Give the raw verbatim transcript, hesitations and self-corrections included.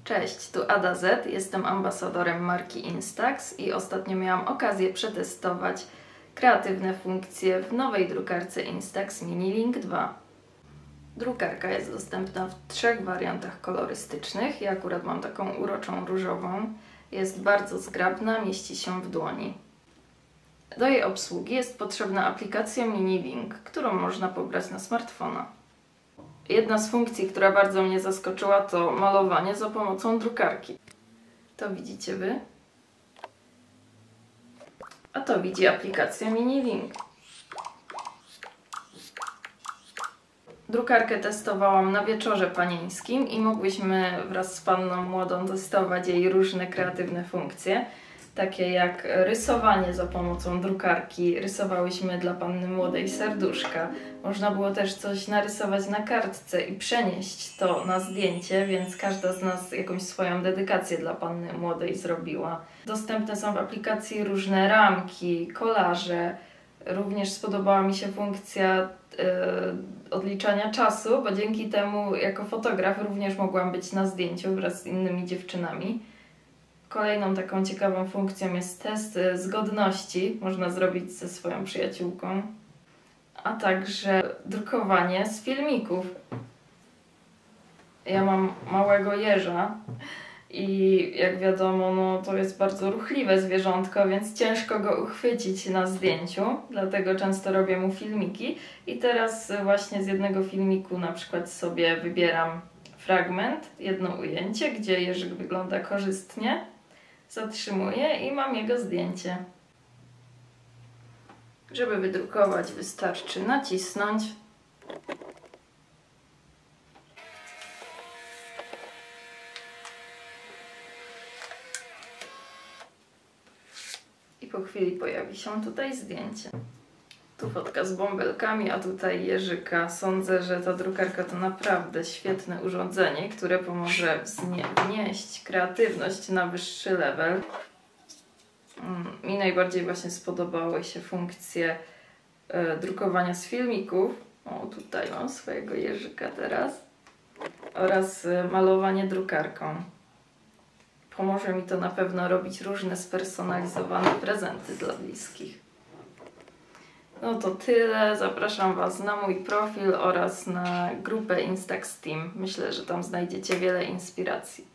Cześć, tu Ada Z, jestem ambasadorem marki Instax i ostatnio miałam okazję przetestować kreatywne funkcje w nowej drukarce Instax Mini Link dwa. Drukarka jest dostępna w trzech wariantach kolorystycznych. Ja akurat mam taką uroczą różową. Jest bardzo zgrabna, mieści się w dłoni. Do jej obsługi jest potrzebna aplikacja Mini Link, którą można pobrać na smartfona. Jedna z funkcji, która bardzo mnie zaskoczyła, to malowanie za pomocą drukarki. To widzicie Wy. A to widzi aplikacja Mini Link. Drukarkę testowałam na wieczorze panieńskim i mogłyśmy wraz z panną młodą testować jej różne kreatywne funkcje, takie jak rysowanie za pomocą drukarki. Rysowałyśmy dla panny młodej serduszka. Można było też coś narysować na kartce i przenieść to na zdjęcie, więc każda z nas jakąś swoją dedykację dla panny młodej zrobiła. Dostępne są w aplikacji różne ramki, kolaże. Również spodobała mi się funkcja yy, odliczania czasu, bo dzięki temu jako fotograf również mogłam być na zdjęciu wraz z innymi dziewczynami. Kolejną taką ciekawą funkcją jest test zgodności, można zrobić ze swoją przyjaciółką, a także drukowanie z filmików. Ja mam małego jeża i jak wiadomo, no, to jest bardzo ruchliwe zwierzątko, więc ciężko go uchwycić na zdjęciu, dlatego często robię mu filmiki i teraz właśnie z jednego filmiku na przykład sobie wybieram fragment, jedno ujęcie, gdzie jeżyk wygląda korzystnie. Zatrzymuję i mam jego zdjęcie. Żeby wydrukować, wystarczy nacisnąć i po chwili pojawi się tutaj zdjęcie. Tu fotka z bąbelkami, a tutaj jeżyka. Sądzę, że ta drukarka to naprawdę świetne urządzenie, które pomoże wznieść kreatywność na wyższy level. Mi najbardziej właśnie spodobały się funkcje e, drukowania z filmików. O, tutaj mam swojego jeżyka teraz. Oraz e, malowanie drukarką. Pomoże mi to na pewno robić różne spersonalizowane prezenty dla bliskich. No to tyle. Zapraszam Was na mój profil oraz na grupę Instax Team. Myślę, że tam znajdziecie wiele inspiracji.